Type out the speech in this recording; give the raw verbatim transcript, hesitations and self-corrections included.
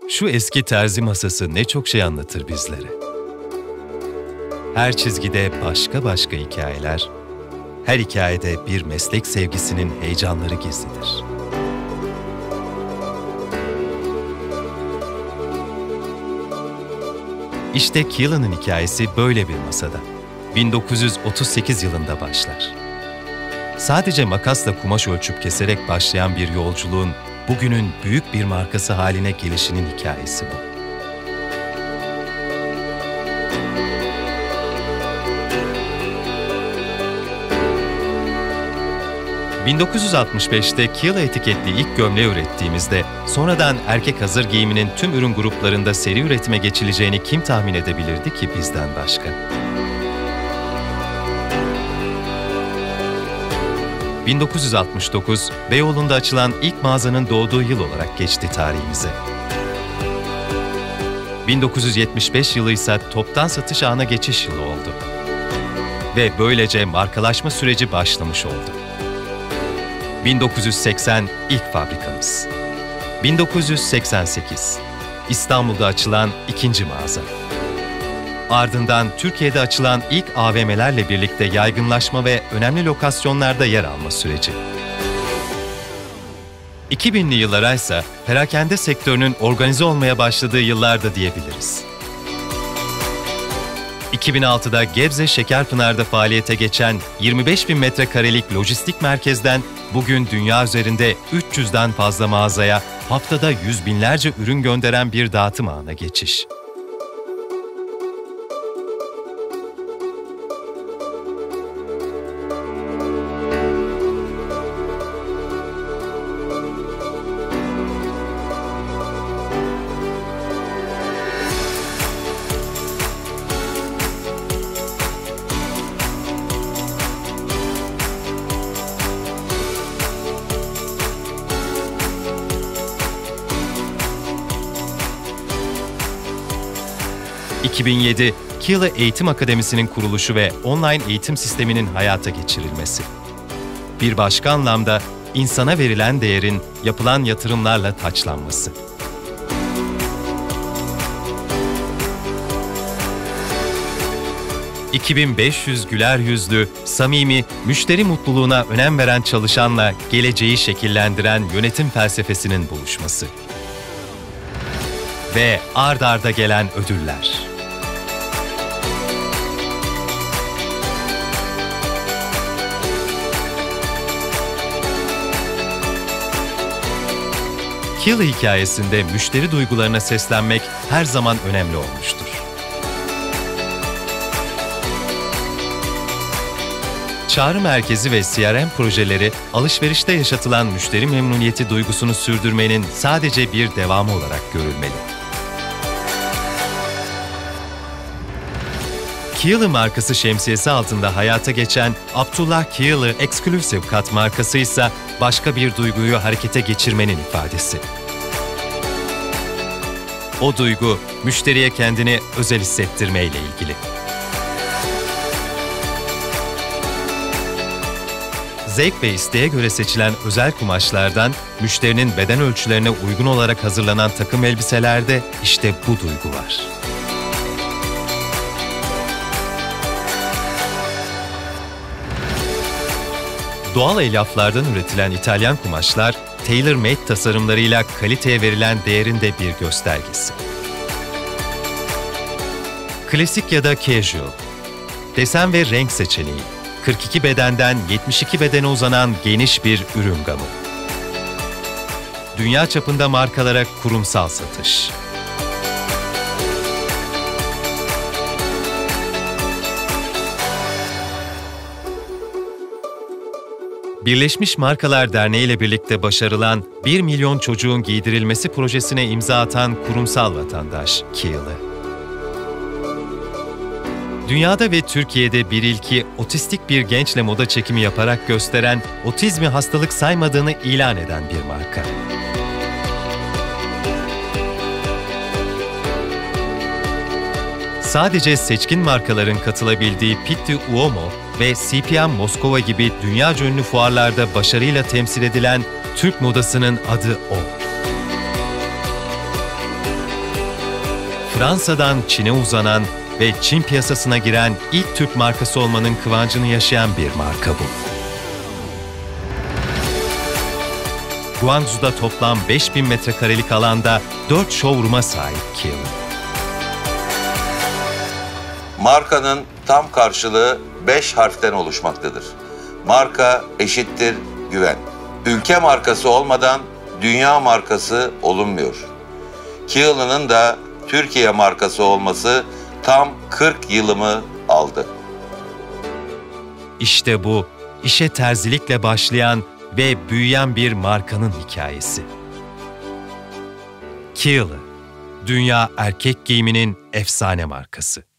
Şu eski terzi masası ne çok şey anlatır bizlere. Her çizgide başka başka hikayeler, her hikayede bir meslek sevgisinin heyecanları gizlidir. İşte Keelan'ın hikayesi böyle bir masada. bin dokuz yüz otuz sekiz yılında başlar. Sadece makasla kumaş ölçüp keserek başlayan bir yolculuğun bugünün büyük bir markası haline gelişinin hikayesi bu. bin dokuz yüz altmış beşte Keela etiketli ilk gömleği ürettiğimizde sonradan erkek hazır giyiminin tüm ürün gruplarında seri üretime geçileceğini kim tahmin edebilirdi ki bizden başka? bin dokuz yüz altmış dokuz, Beyoğlu'nda açılan ilk mağazanın doğduğu yıl olarak geçti tarihimize. bin dokuz yüz yetmiş beş yılı ise toptan satış ağına geçiş yılı oldu. Ve böylece markalaşma süreci başlamış oldu. bin dokuz yüz seksen ilk fabrikamız. bin dokuz yüz seksen sekiz, İstanbul'da açılan ikinci mağaza. Ardından Türkiye'de açılan ilk A V M'lerle birlikte yaygınlaşma ve önemli lokasyonlarda yer alma süreci. iki binli yıllara ise perakende sektörünün organize olmaya başladığı yıllarda diyebiliriz. iki bin altıda Gebze Şekerpınar'da faaliyete geçen yirmi beş bin metrekarelik lojistik merkezden bugün dünya üzerinde üç yüzden fazla mağazaya haftada yüz binlerce ürün gönderen bir dağıtım ağına geçiş. iki bin yedi, Keela Eğitim Akademisi'nin kuruluşu ve online eğitim sisteminin hayata geçirilmesi. Bir başka anlamda insana verilen değerin yapılan yatırımlarla taçlanması. iki bin beş yüz güler yüzlü, samimi, müşteri mutluluğuna önem veren çalışanla geleceği şekillendiren yönetim felsefesinin buluşması. Ve ard arda gelen ödüller. Keela hikayesinde müşteri duygularına seslenmek her zaman önemli olmuştur. Çağrı merkezi ve C R M projeleri alışverişte yaşatılan müşteri memnuniyeti duygusunu sürdürmenin sadece bir devamı olarak görülmeli. Keela markası şemsiyesi altında hayata geçen Abdullah Keela Exclusive Cut markası ise başka bir duyguyu harekete geçirmenin ifadesi. O duygu, müşteriye kendini özel hissettirmeyle ilgili. Zevk ve isteğe göre seçilen özel kumaşlardan müşterinin beden ölçülerine uygun olarak hazırlanan takım elbiselerde işte bu duygu var. Doğal elyaflardan üretilen İtalyan kumaşlar, tailor-made tasarımlarıyla kaliteye verilen değerin de bir göstergesi. Klasik ya da casual, desen ve renk seçeneği, kırk iki bedenden yetmiş iki bedene uzanan geniş bir ürün gamı. Dünya çapında markalara kurumsal satış. Birleşmiş Markalar Derneği ile birlikte başarılan bir milyon çocuğun giydirilmesi projesine imza atan kurumsal vatandaş Keela. Dünyada ve Türkiye'de bir ilki otistik bir gençle moda çekimi yaparak gösteren, otizmi hastalık saymadığını ilan eden bir marka. Sadece seçkin markaların katılabildiği Pitti Uomo ve C P M Moskova gibi dünyaca ünlü fuarlarda başarıyla temsil edilen Türk modasının adı o. Fransa'dan Çin'e uzanan ve Çin piyasasına giren ilk Türk markası olmanın kıvancını yaşayan bir marka bu. Guangzhou'da toplam beş bin metrekarelik alanda dört showroom'a sahip Kiln. Markanın tam karşılığı beş harften oluşmaktadır. Marka eşittir güven. Ülke markası olmadan dünya markası olunmuyor. Kiln'ın da Türkiye markası olması tam kırk yılımı aldı. İşte bu, işe terzilikle başlayan ve büyüyen bir markanın hikayesi. Kiln, dünya erkek giyiminin efsane markası.